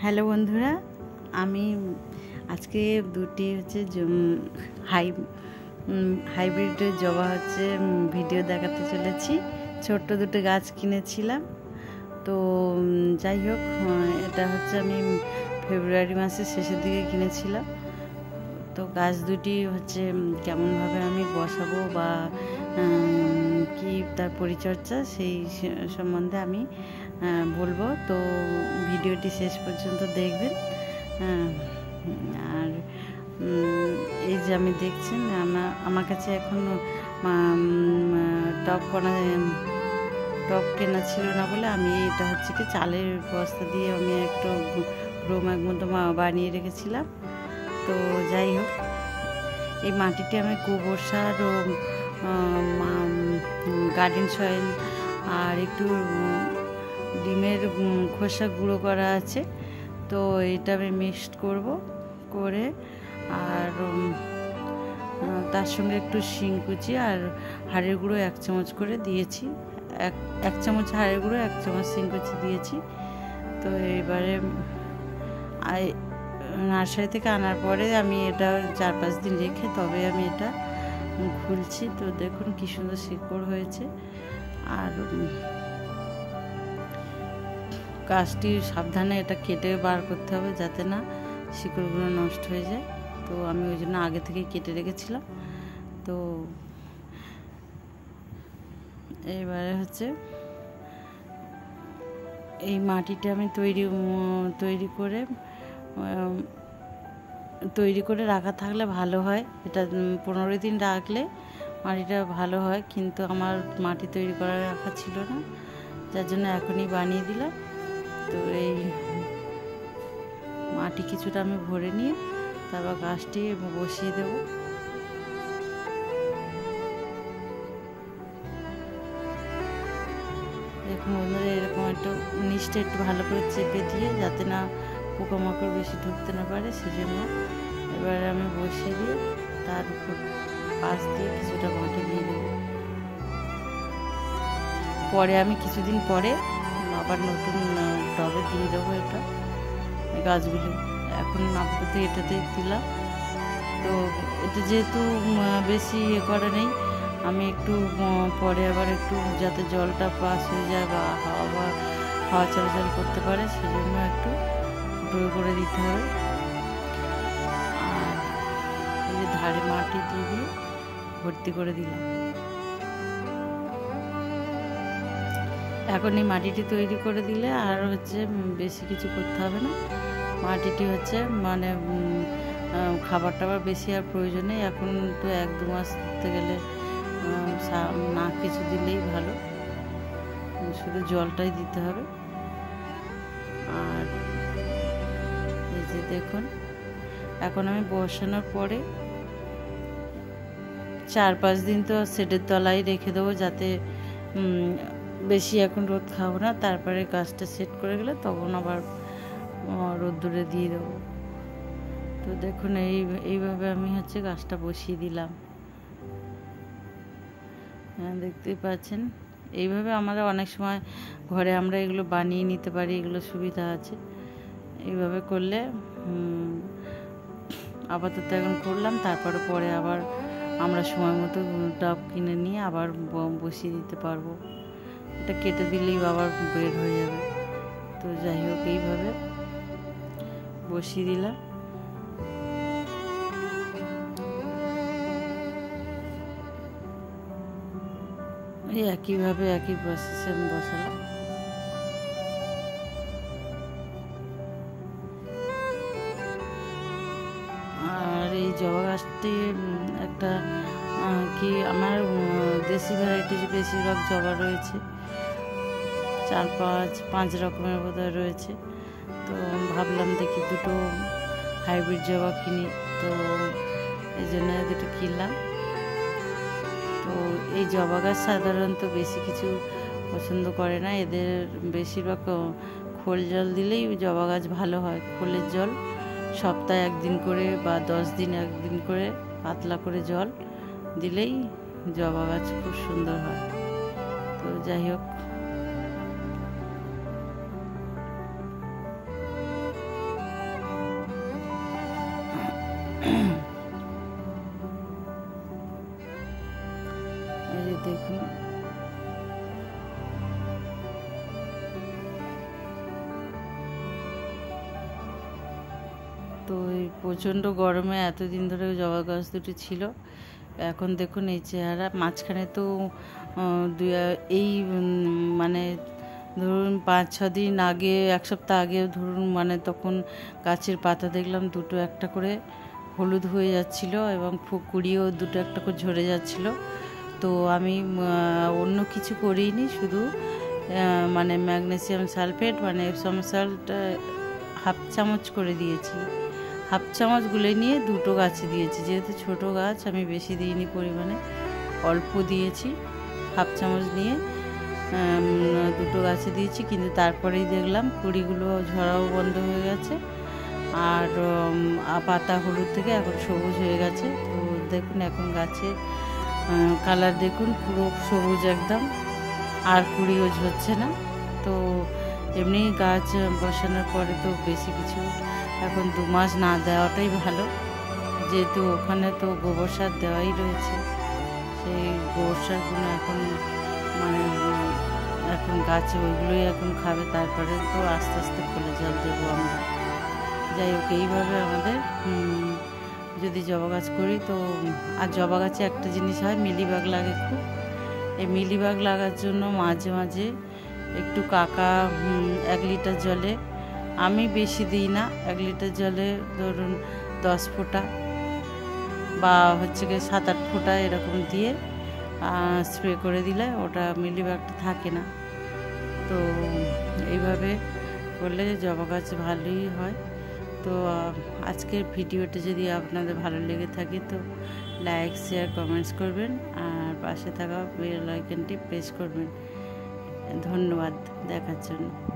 Hello বন্ধুরা, আমি আজকে দুটি হাইব্রিড জবা ভিডিও দেখাতে চলেছি। ছোট্ট দুটো গাছ কিনেছিলাম। তো যাই হোক, এটা আমি ফেব্রুয়ারি মাসের শেষের দিকে কিনেছিলাম। তো গাছ দুটি কেমনভাবে আমি বসাবো বা কি তার পরিচর্যা সেই সম্বন্ধে আমি বলবো। তো ভিডিওটি শেষ পর্যন্ত দেখবেন। আর এই যে আমি দেখছেন, আমার কাছে এখনও টব কেনা ছিল না বলে আমি এটা কি চালের বস্তা দিয়ে আমি একটা গ্রো ব্যাগ মতো বানিয়ে রেখেছিলাম। তো যাই হোক, এই মাটিতে আমি গোবর সার ও গার্ডেন সয়েল আর একটু ডিমের খোসা গুঁড়ো করা আছে। তো এটা আমি মিক্সড করে আর তার সঙ্গে একটু শিংকুচি আর হাড়ের গুঁড়ো 1 চামচ করে দিয়েছি। এক চামচ হাড়ের গুঁড়ো 1 চামচ শিংকুচি দিয়েছি। তো এবারে নার্সারি থেকে আনার পরে আমি এটা 4-5 দিন রেখে তবে আমি এটা খুলছি। তো দেখুন কি সুন্দর শিকড় হয়েছে। আর গাছটি সাবধানে এটা কেটে বার করতে হবে যাতে না শিকড়গুলো নষ্ট হয়ে যায়। তো আমি ওই জন্য আগে থেকেই কেটে রেখেছিলাম। তো এবারে এই মাটিটা আমি তৈরি করে রাখা থাকলে ভালো হয়। এটা 15 দিন রাখলে মাটিটা ভালো হয়, কিন্তু আমার মাটি তৈরি করা রাখা ছিল না, যার জন্য এখনই বানিয়ে দিলাম। তো এই মাটি কিছুটা আমি ভরে নিয়ে তারপর গাছটি বসিয়ে দেব। দেখুন বন্ধুরা, এরকম নিচটা একটু ভালো করে চেপে দিয়ে যাতে না পোকামাকড় বেশি ঢুকতে না পারে, সেজন্য এবারে আমি বসিয়ে দিয়ে তার উপর পাশ দিয়ে কিছুটা মাটি দিয়ে দেবো। পরে আমি কিছুদিন পরে আবার নতুন টবে দিয়ে দেবো এটা গাছগুলো। এখন আপাতত এটাতেই দিলাম। তো এটা যেহেতু বেশি করা নেই, আমি একটু পরে আবার একটু যাতে জলটা পাস হয়ে যায় বা হাওয়া চলাচল করতে পারে, সেজন্য একটু ডোর করে দিতে হবে। আর এই যে ধারে মাটি দিয়ে ভর্তি করে দিলাম। এখন এই মাটিটি তৈরি করে দিলে আর বেশি কিছু করতে হবে না। মাটিটি মানে খাবার টাবার বেশি আর প্রয়োজন নেই। এখন তো 1-2 মাস ধরতে গেলে না কিছু দিলেই ভালো, শুধু জলটাই দিতে হবে। আর এই যে দেখুন, এখন আমি বসানোর পরে 4-5 দিন তো শেডের তলায় রেখে দেবো, যাতে বেশি এখন রোদ খাবো না। তারপরে গাছটা সেট করে গেলে তখন আবার রোদ্দুরে দিয়ে দেবো। তো দেখুন এইভাবে আমি গাছটা বসিয়ে দিলাম। হ্যাঁ, দেখতেই পাচ্ছেন। এইভাবে আমরা অনেক সময় ঘরে আমরা এগুলো বানিয়ে নিতে পারি, এগুলো সুবিধা আছে। এইভাবে করলে আপাতত এখন করলাম, তারপরে পরে আবার আমরা সময় মতো টব কিনে নিয়ে আবার বসিয়ে দিতে পারবো। এটা কেটে দিলেই আবার বের হয়ে যাবে। তো যাই হোক, এইভাবে বসিয়ে দিলাম। এই একইভাবে একই প্রসেসে আমি বসালাম। আর এই জবা গাছটি একটা আমার দেশি ভ্যারাইটির বেশিরভাগ জবা রয়েছে, 4-5 রকমের বোধহয় রয়েছে। তো ভাবলাম দেখি দুটো হাইব্রিড জবা কিনি, তো এই জন্য দুটো কিনলাম। তো এই জবা গাছ সাধারণত বেশি কিছু পছন্দ করে না, এদের বেশিরভাগ খোল জল দিলেই জবা গাছ ভালো হয়। খোলের জল সপ্তাহে 1 দিন করে বা 10 দিন 1 দিন করে পাতলা করে জল দিলেই জবা গাছ খুব সুন্দর হয়। তো যাই হোক, তো এই প্রচণ্ড গরমে এতদিন ধরে জবা গাছ দুটি ছিল, এখন দেখুন এই চেহারা। মাঝখানে তো এই মানে ধরুন 5-6 দিন আগে, 1 সপ্তাহ আগে ধরুন, মানে তখন গাছের পাতা দেখলাম দুটো একটা করে হলুদ হয়ে যাচ্ছিল এবং কুড়িও দুটো একটা করে ঝরে যাচ্ছিল। তো আমি অন্য কিছু করিনি, শুধু মানে ম্যাগনেসিয়াম সালফেট মানে এপসম সল্ট 1/2 চামচ করে দিয়েছি। 1/2 চামচ গুলে নিয়ে দুটো গাছে দিয়েছি, যেহেতু ছোট গাছ আমি বেশি দিইনি পরিমাণে, অল্প দিয়েছি। 1/2 চামচ নিয়ে দুটো গাছে দিয়েছি, কিন্তু তারপরেই দেখলাম কুড়িগুলো ঝরাও বন্ধ হয়ে গেছে আর পাতা হলুদ থেকে এখন সবুজ হয়ে গেছে। তো দেখুন এখন গাছের কালার দেখুন, পুরো সবুজ একদম, আর কুড়িও ঝরছে না। তো এমনি গাছ বসানোর পরে তো বেশি কিছু এখন 2 মাস না দেওয়াটাই ভালো, যেহেতু ওখানে তো গোবর সার দেওয়াই রয়েছে। সেই গোবর সারগুলো এখন মানে এখন গাছে ওইগুলোই এখন খাবে, তারপরে তো আস্তে আস্তে ফুলে জল দেবো আমরা। যাই হোক, এইভাবে আমাদের যদি জবা গাছ করি তো। আর জবা গাছে একটা জিনিস হয়, মিলিবাগ লাগে খুব। এই মিলিবাগ লাগার জন্য মাঝে মাঝে একটু কাকা 1 লিটার জলে, আমি বেশি দিই না, 1 লিটার জলে ধরুন 10 ফোঁটা বা হচ্ছে গিয়ে 7-8 ফোঁটা এরকম দিয়ে স্প্রে করে দিলে ওটা মিলিবাগটা থাকে না। তো এইভাবে করলে জবা গাছ ভালোই হয়। তো আজকের ভিডিওটা যদি আপনাদের ভালো লেগে থাকে তো লাইক, শেয়ার, কমেন্টস করবেন আর পাশে থাকা বেল আইকনটি প্রেস করবেন। ধন্যবাদ দেখার জন্য।